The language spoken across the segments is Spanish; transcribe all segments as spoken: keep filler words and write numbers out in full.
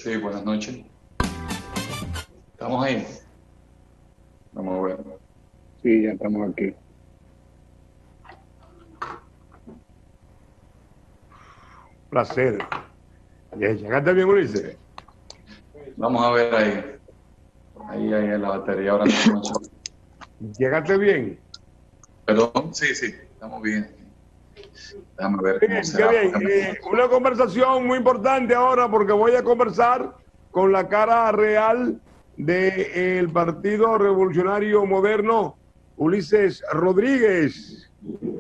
Sí, buenas noches. ¿Estamos ahí? Vamos a ver. Sí, ya estamos aquí. Placer. ¿Llegaste bien, Ulises? Sí. Vamos a ver ahí. Ahí, ahí en la batería ahora mismo. ¿Llegaste bien? Perdón, sí, sí, estamos bien. Déjame ver cómo Bien, qué será. bien. Eh, una conversación muy importante ahora porque voy a conversar con la cara real del Partido Revolucionario Moderno, Ulises Rodríguez.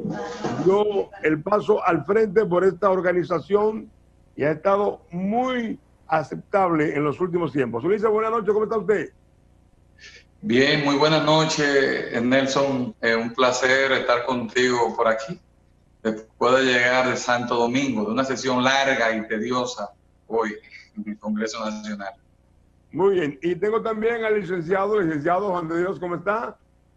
Dio el paso al frente por esta organización y ha estado muy aceptable en los últimos tiempos. Ulises, buenas noches, ¿cómo está usted? Bien, muy buenas noches, Nelson. Eh, un placer estar contigo por aquí. Después de llegar de Santo Domingo, de una sesión larga y tediosa hoy en el Congreso Nacional. Muy bien. Y tengo también al licenciado, licenciado Juan de Dios, ¿cómo está?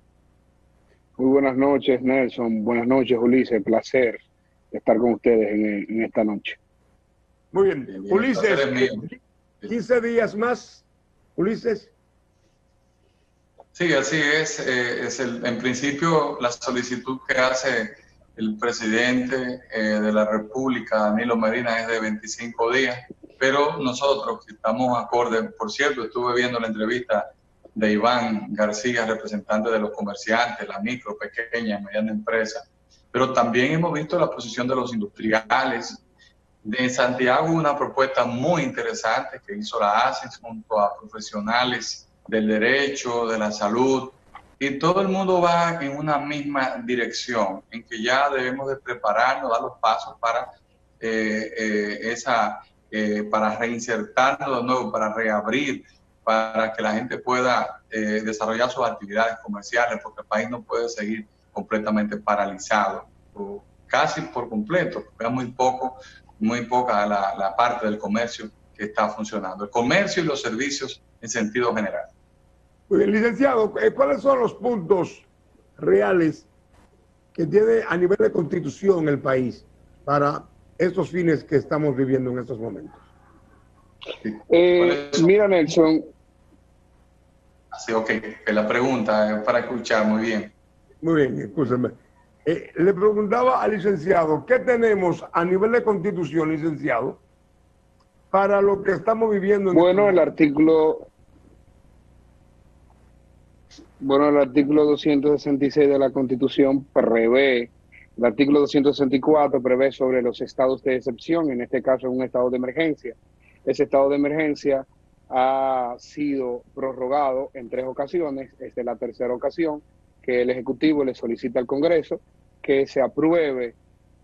Muy buenas noches, Nelson. Buenas noches, Ulises. Placer estar con ustedes en, en esta noche. Muy bien. Bien, bien, Ulises, mío. quince días más. Ulises. Sí, así es. Eh, es el, en principio la solicitud que hace el presidente eh, de la República, Danilo Medina, es de veinticinco días, pero nosotros estamos acorde. Por cierto, estuve viendo la entrevista de Iván García, representante de los comerciantes, la micro, pequeña, mediana empresa, pero también hemos visto la posición de los industriales. De Santiago, una propuesta muy interesante que hizo la A C E S junto a profesionales del derecho, de la salud, y todo el mundo va en una misma dirección, en que ya debemos de prepararnos, dar los pasos para eh, eh, esa, eh, para reinsertarnos de nuevo, para reabrir, para que la gente pueda eh, desarrollar sus actividades comerciales, porque el país no puede seguir completamente paralizado, o casi por completo, porque es muy poco, muy poca la, la parte del comercio que está funcionando. El comercio y los servicios en sentido general. Muy bien, licenciado, ¿cuáles son los puntos reales que tiene a nivel de constitución el país para estos fines que estamos viviendo en estos momentos? Sí. Eh, mira, Nelson. Sí, ok, la pregunta es para escuchar muy bien. Muy bien, escúchame. Eh, le preguntaba al licenciado, ¿qué tenemos a nivel de constitución, licenciado, para lo que estamos viviendo en Bueno, este el artículo... Bueno, el artículo doscientos sesenta y seis de la Constitución prevé, el artículo doscientos sesenta y cuatro prevé sobre los estados de excepción, en este caso un estado de emergencia. Ese estado de emergencia ha sido prorrogado en tres ocasiones. Esta es la tercera ocasión que el Ejecutivo le solicita al Congreso que se apruebe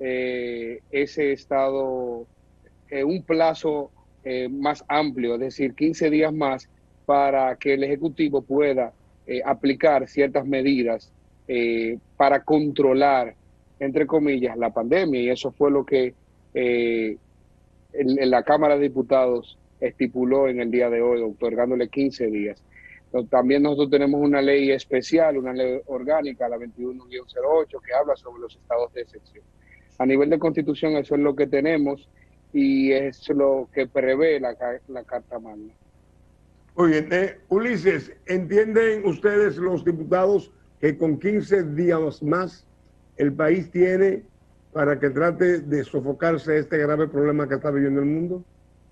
eh, ese estado en eh, un plazo eh, más amplio, es decir, quince días más, para que el Ejecutivo pueda Eh, aplicar ciertas medidas eh, para controlar, entre comillas, la pandemia. Y eso fue lo que eh, en, en la Cámara de Diputados estipuló en el día de hoy, otorgándole quince días. Entonces, también nosotros tenemos una ley especial, una ley orgánica, la veintiuno guión cero ocho, que habla sobre los estados de excepción. A nivel de Constitución, eso es lo que tenemos y es lo que prevé la, la Carta Magna. Muy bien. Eh, Ulises, ¿entienden ustedes, los diputados, que con quince días más el país tiene para que trate de sofocarse este grave problema que está viviendo el mundo?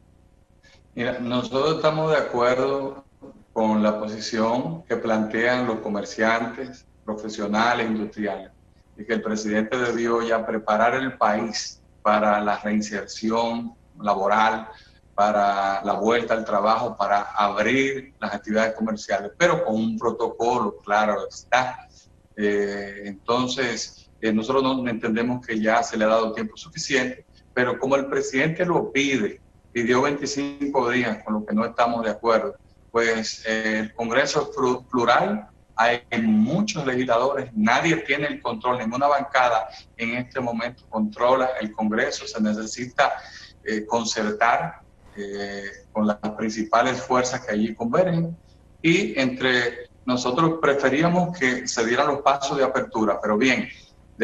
Mira, nosotros estamos de acuerdo con la posición que plantean los comerciantes, profesionales, industriales, y que el presidente debió ya preparar el país para la reinserción laboral, para la vuelta al trabajo, para abrir las actividades comerciales, pero con un protocolo, claro está. Eh, entonces, eh, nosotros no entendemos que ya se le ha dado tiempo suficiente, pero como el presidente lo pide, pidió veinticinco días, con lo que no estamos de acuerdo, pues eh, el Congreso es plural, hay muchos legisladores, nadie tiene el control, ninguna bancada en este momento controla el Congreso, se necesita eh, concertar eh, con las principales fuerzas que allí convergen, y entre nosotros preferíamos que se dieran los pasos de apertura, pero bien,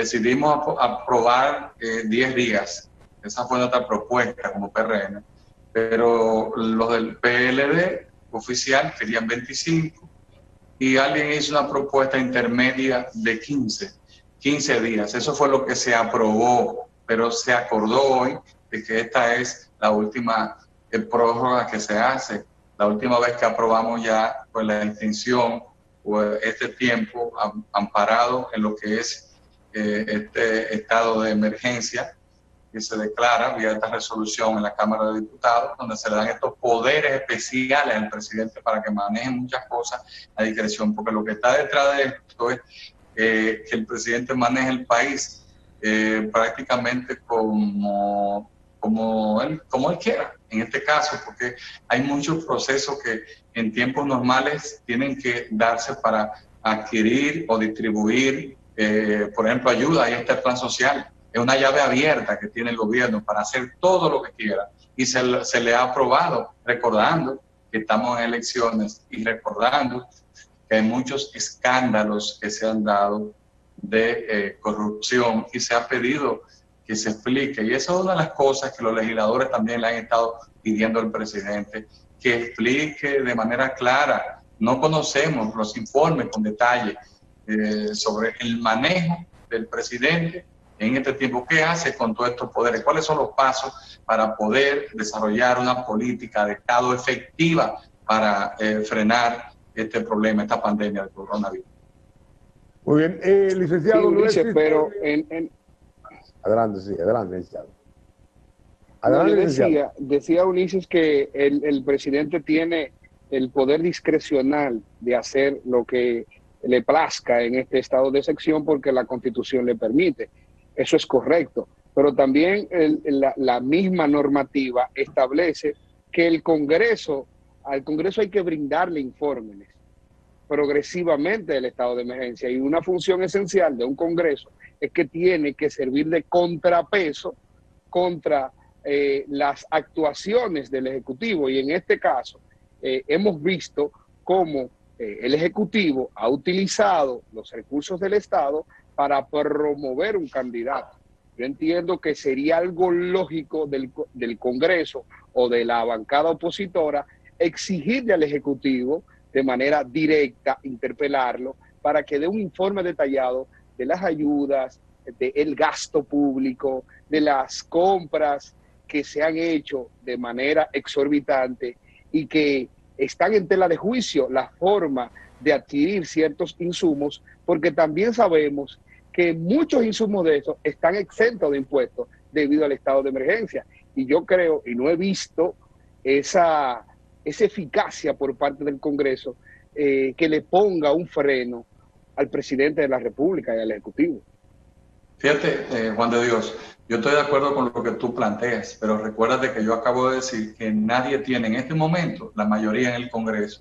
decidimos aprobar eh, diez días, esa fue nuestra propuesta como P R M, pero los del P L D oficial querían veinticinco y alguien hizo una propuesta intermedia de quince, quince días. Eso fue lo que se aprobó, pero se acordó hoy de que esta es la última eh, prórroga que se hace. La última vez que aprobamos ya pues, la extensión o este tiempo amparado en lo que es eh, este estado de emergencia que se declara vía esta resolución en la Cámara de Diputados, donde se le dan estos poderes especiales al presidente para que maneje muchas cosas a discreción, porque lo que está detrás de esto es eh, que el presidente maneje el país eh, prácticamente como, como, él, como él quiera, en este caso, porque hay muchos procesos que en tiempos normales tienen que darse para adquirir o distribuir, eh, por ejemplo, ayuda, ahí está el plan social. Es una llave abierta que tiene el gobierno para hacer todo lo que quiera y se, se le ha aprobado, recordando que estamos en elecciones y recordando que hay muchos escándalos que se han dado de eh, corrupción y se ha pedido que se explique. Y esa es una de las cosas que los legisladores también le han estado pidiendo al presidente, que explique de manera clara. No conocemos los informes con detalle eh, sobre el manejo del presidente en este tiempo. ¿Qué hace con todos estos poderes? ¿Cuáles son los pasos para poder desarrollar una política de Estado efectiva para eh, frenar este problema, esta pandemia del coronavirus? Muy bien, eh, licenciado. Sí, Ulises, no pero en, en... Adelante, sí, adelante, licenciado. Adelante, no, decía, decía Ulises que el, el presidente tiene el poder discrecional de hacer lo que le plazca en este estado de excepción porque la Constitución le permite. Eso es correcto, pero también el, la, la misma normativa establece que el Congreso, al Congreso hay que brindarle informes progresivamente del estado de emergencia, y una función esencial de un Congreso es que tiene que servir de contrapeso contra eh, las actuaciones del Ejecutivo, y en este caso eh, hemos visto cómo eh, el Ejecutivo ha utilizado los recursos del Estado para promover un candidato. Yo entiendo que sería algo lógico del, del Congreso o de la bancada opositora exigirle al Ejecutivo de manera directa, interpelarlo, para que dé un informe detallado de las ayudas, del gasto público, de las compras que se han hecho de manera exorbitante y que están en tela de juicio la forma de adquirir ciertos insumos, porque también sabemos que muchos insumos de esos están exentos de impuestos debido al estado de emergencia. Y yo creo, y no he visto esa, esa eficacia por parte del Congreso eh, que le ponga un freno al presidente de la República y al Ejecutivo. Fíjate, eh, Juan de Dios, yo estoy de acuerdo con lo que tú planteas, pero recuérdate que yo acabo de decir que nadie tiene en este momento la mayoría en el Congreso.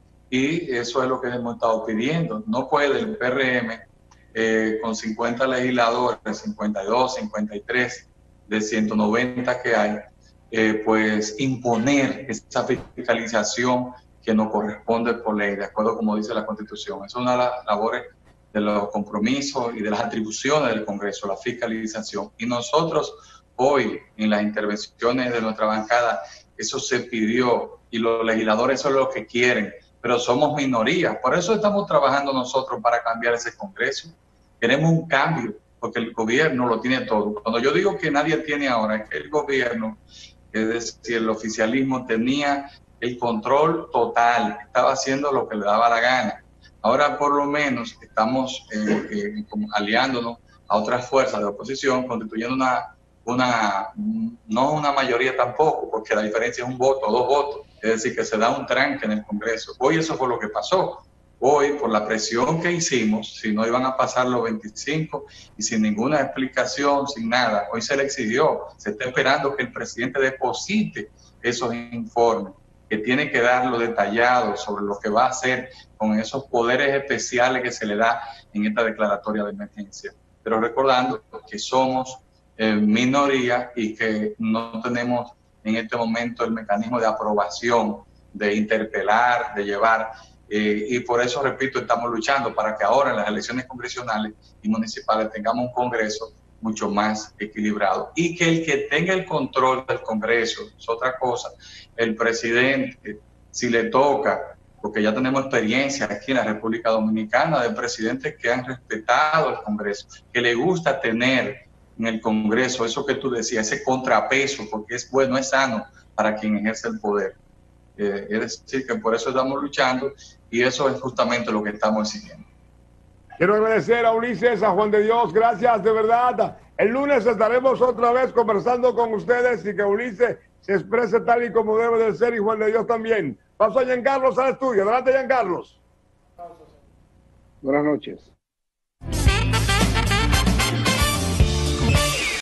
Y eso es lo que hemos estado pidiendo. No puede el P R M eh, con cincuenta legisladores, cincuenta y dos, cincuenta y tres de ciento noventa que hay, eh, pues imponer esa fiscalización que nos corresponde por ley, de acuerdo como dice la Constitución. Es una de las labores de los compromisos y de las atribuciones del Congreso, la fiscalización. Y nosotros hoy, en las intervenciones de nuestra bancada, eso se pidió, y los legisladores eso es lo que quieren, pero somos minoría. Por eso estamos trabajando nosotros para cambiar ese Congreso. Queremos un cambio, porque el gobierno lo tiene todo. Cuando yo digo que nadie tiene ahora, es que el gobierno, es decir, el oficialismo tenía el control total, estaba haciendo lo que le daba la gana. Ahora por lo menos estamos eh, eh, como aliándonos a otras fuerzas de oposición, constituyendo una, una, no una mayoría tampoco, porque la diferencia es un voto, dos votos. Es decir, que se da un tranque en el Congreso. Hoy eso fue lo que pasó. Hoy, por la presión que hicimos, si no iban a pasar los veinticinco y sin ninguna explicación, sin nada, hoy se le exigió, se está esperando que el presidente deposite esos informes, que tiene que darlo detallado sobre lo que va a hacer con esos poderes especiales que se le da en esta declaratoria de emergencia. Pero recordando que somos eh, minoría y que no tenemos en este momento el mecanismo de aprobación, de interpelar, de llevar, eh, y por eso, repito, estamos luchando para que ahora en las elecciones congresionales y municipales tengamos un Congreso mucho más equilibrado. Y que el que tenga el control del Congreso es otra cosa. El presidente, si le toca, porque ya tenemos experiencia aquí en la República Dominicana de presidentes que han respetado el Congreso, que le gusta tener en el Congreso eso que tú decías, ese contrapeso, porque es bueno, es sano para quien ejerce el poder. Eh, es decir, que por eso estamos luchando y eso es justamente lo que estamos exigiendo. Quiero agradecer a Ulises, a Juan de Dios, gracias de verdad. El lunes estaremos otra vez conversando con ustedes y que Ulises se exprese tal y como debe de ser y Juan de Dios también. Paso a Giancarlos al estudio. Adelante, Giancarlos. Buenas noches.